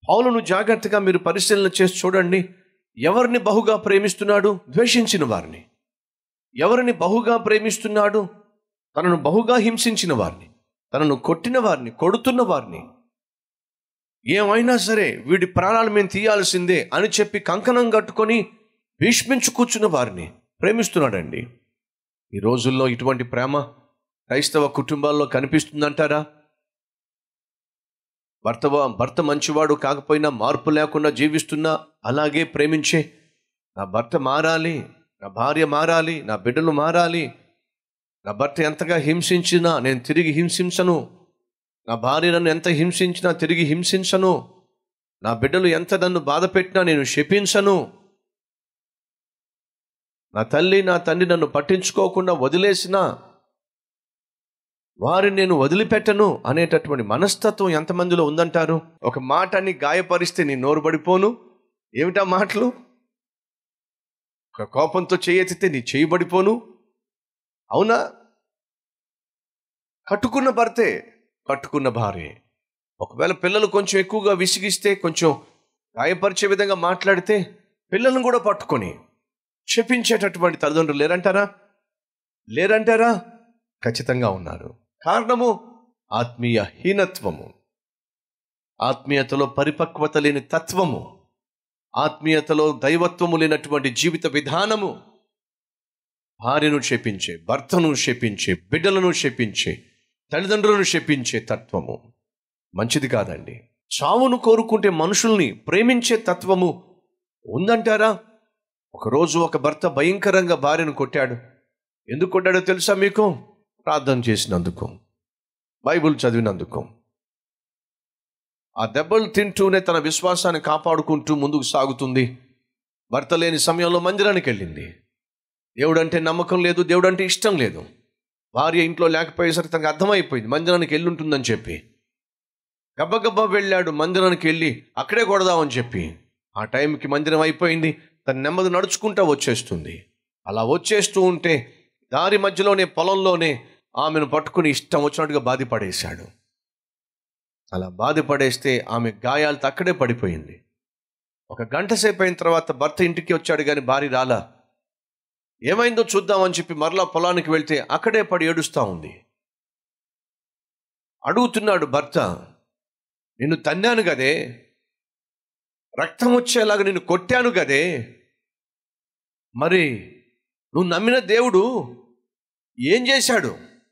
పౌలును జాగ్రత్తగా మీరు పరిశీలన చేసి చూడండి. ఎవరిని బహుగా ప్రేమిస్తున్నాడు? ద్వేషించిన వారిని. ఎవరిని బహుగా ప్రేమిస్తున్నాడు? తనను బహుగా హింసించిన వారిని, తనను కొట్టిన వారిని, కొడుతున్న వారిని. ఏమైనా సరే వీడి ప్రాణాలు మేము తీయాల్సిందే అని చెప్పి కంకణం కట్టుకొని భీష్మించు కూర్చున్న వారిని ప్రేమిస్తున్నాడండి. ఈ రోజుల్లో ఇటువంటి ప్రేమ క్రైస్తవ కుటుంబాల్లో కనిపిస్తుందంటారా? భర్త మంచివాడు కాకపోయినా, మార్పు లేకుండా జీవిస్తున్నా అలాగే ప్రేమించే, నా భర్త మారాలి, నా భార్య మారాలి, నా బిడ్డలు మారాలి, నా భర్త ఎంతగా హింసించినా నేను తిరిగి హింసించను, నా భార్య నన్ను ఎంత హింసించినా తిరిగి హింసించను, నా బిడ్డలు ఎంత నన్ను బాధ పెట్టినా నేను శపించను, నా తల్లి నా తండ్రి నన్ను పట్టించుకోకుండా వదిలేసినా వారిని నేను వదిలిపెట్టను అనేటటువంటి మనస్తత్వం ఎంతమందిలో ఉందంటారు? ఒక మాటని గాయపరిస్తే నీ నోరు పడిపోను. ఏమిటా మాటలు? ఒక కోపంతో చేయెత్తితే నీ చేయి పడిపోను. అవునా? కట్టుకున్న భర్తే, కట్టుకున్న భార్యే. ఒకవేళ పిల్లలు కొంచెం ఎక్కువగా విసిగిస్తే, కొంచెం గాయపరిచే విధంగా మాట్లాడితే పిల్లలను కూడా పట్టుకొని శపించేటటువంటి తల్లిదండ్రులు లేరంటారా? ఖచ్చితంగా ఉన్నారు. కారణము ఆత్మీయ హీనత్వము, ఆత్మీయతలో పరిపక్వత లేని తత్వము, ఆత్మీయతలో దైవత్వము లేనటువంటి జీవిత విధానము. భార్యను శపించే, భర్తను శపించే, బిడ్డలను శపించే, తల్లిదండ్రులను శపించే తత్వము మంచిది కాదండి. చావును కోరుకుంటే మనుషుల్ని ప్రేమించే తత్వము ఉందంటారా? ఒకరోజు ఒక భర్త భయంకరంగా భార్యను కొట్టాడు. ఎందుకు కొట్టాడో తెలుసా మీకు? ప్రార్థన చేసినందుకు, బైబిల్ చదివినందుకు. ఆ దెబ్బలు తింటూనే తన విశ్వాసాన్ని కాపాడుకుంటూ ముందుకు సాగుతుంది. భర్త లేని సమయంలో మందిరానికి వెళ్ళింది. దేవుడంటే నమ్మకం లేదు, దేవుడంటే ఇష్టం లేదు. భార్య ఇంట్లో లేకపోయేసరికి తనకు అర్థమైపోయింది మందిరానికి వెళ్ళి ఉంటుందని చెప్పి. గబ్బగబ్బా వెళ్ళాడు మందిరానికి, వెళ్ళి అక్కడే కొడదామని చెప్పి. ఆ టైంకి మందిరం అయిపోయింది. తన నెమ్మది నడుచుకుంటూ వచ్చేస్తుంది. అలా వచ్చేస్తూ ఉంటే దారి మధ్యలోనే, పొలంలోనే ఆమెను పట్టుకుని ఇష్టం వచ్చినట్టుగా బాధపడేశాడు. అలా బాధపడేస్తే ఆమె గాయాలతో అక్కడే పడిపోయింది. ఒక గంట సేపు అయిన తర్వాత భర్త ఇంటికి వచ్చాడు, కానీ భార్య రాలా. ఏమైందో చూద్దామని చెప్పి మరలా పొలానికి వెళ్తే అక్కడే పడి ఏడుస్తూ ఉంది. అడుగుతున్నాడు భర్త, నిన్ను తన్నాను కదే, రక్తం వచ్చేలాగా నిన్ను కొట్టాను కదే, మరి నువ్వు నమ్మిన దేవుడు ఏం చేశాడు?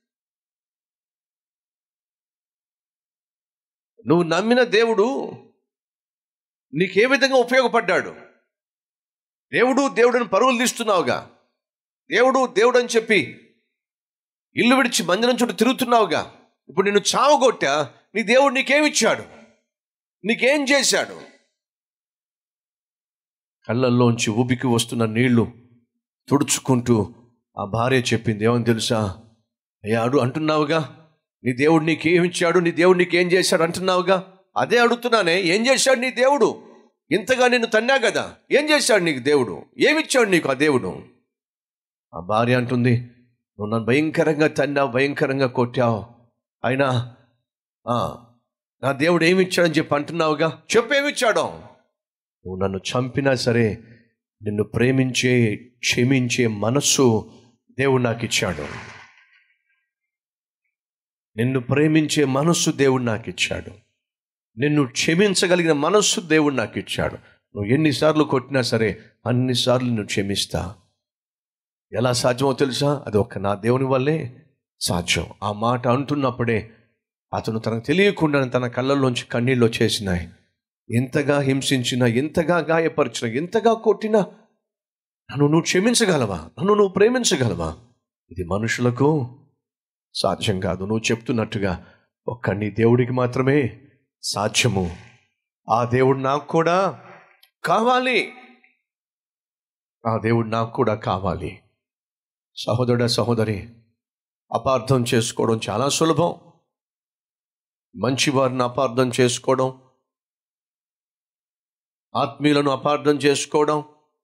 నువ్వు నమ్మిన దేవుడు నీకే విధంగా ఉపయోగపడ్డాడు? దేవుడని పరుగులు తీస్తున్నావుగా, దేవుడు అని చెప్పి ఇల్లు విడిచి మందిరం చుట్టూ తిరుగుతున్నావుగా. ఇప్పుడు నిన్ను చావగొట్టా, నీ దేవుడు నీకేమిచ్చాడు? నీకేం చేశాడు? కళ్ళల్లోంచి ఊబికి వస్తున్న నీళ్లు తుడుచుకుంటూ ఆ భార్య చెప్పింది, ఏమని తెలుసా? అయ్యా అంటున్నావుగా, నీ దేవుడు నీకేమిచ్చాడు, నీ దేవుడు నీకేం చేశాడు అంటున్నావుగా. అదే అడుగుతున్నానే, ఏం చేశాడు నీ దేవుడు? ఇంతగా నిన్ను తన్నా కదా, ఏం చేశాడు నీకు దేవుడు? ఏమిచ్చాడు నీకు ఆ దేవుడు? ఆ భార్య అంటుంది, నువ్వు నన్ను భయంకరంగా తన్నావు, భయంకరంగా కొట్టావు, అయినా నా దేవుడు ఏమిచ్చాడని చెప్పి అంటున్నావుగా. చెప్పు, ఏమిచ్చాడో? నువ్వు నన్ను చంపినా సరే నిన్ను ప్రేమించే, క్షమించే మనస్సు దేవుడు నాకు ఇచ్చాడు. నిన్ను ప్రేమించే మనస్సు దేవుడు నాకు ఇచ్చాడు. నిన్ను క్షమించగలిగిన మనస్సు దేవుడు నాకు ఇచ్చాడు. నువ్వు ఎన్నిసార్లు కొట్టినా సరే అన్నిసార్లు నువ్వు క్షమిస్తా. ఎలా సాధ్యమో తెలుసా? అది ఒక్క నా దేవుని వల్లే సాధ్యం. ఆ మాట అంటున్నప్పుడే అతను తనకు తెలియకుండా తన కళ్ళల్లోంచి కన్నీళ్ళు వచ్చేసినాయి. ఎంతగా హింసించినా, ఎంతగా గాయపరిచినా, ఎంతగా కొట్టినా నన్ను నువ్వు క్షమించగలవా? నన్ను నువ్వు ప్రేమించగలవా? ఇది మనుషులకు సాధ్యం కాదు. నువ్వు చెప్తున్నట్టుగా ఒక్క నీ దేవుడికి మాత్రమే సాధ్యము. ఆ దేవుడు నాకు కూడా కావాలి. ఆ దేవుడు నాకు కూడా కావాలి. సహోదరుడా, సహోదరి, అపార్థం చేసుకోవడం చాలా సులభం. మంచివారిని అపార్థం చేసుకోవడం, ఆత్మీయులను అపార్థం చేసుకోవడం,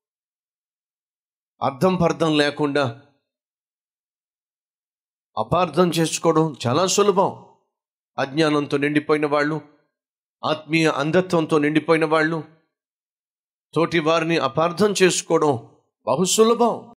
అర్థం పర్థం లేకుండా అపార్థం చేసుకోవడం చాలా సులభం. అజ్ఞానంతో నిండిపోయిన వాళ్ళు, ఆత్మీయ అంధత్వంతో నిండిపోయిన వాళ్ళు తోటి వారిని అపార్థం చేసుకోవడం బహు సులభం.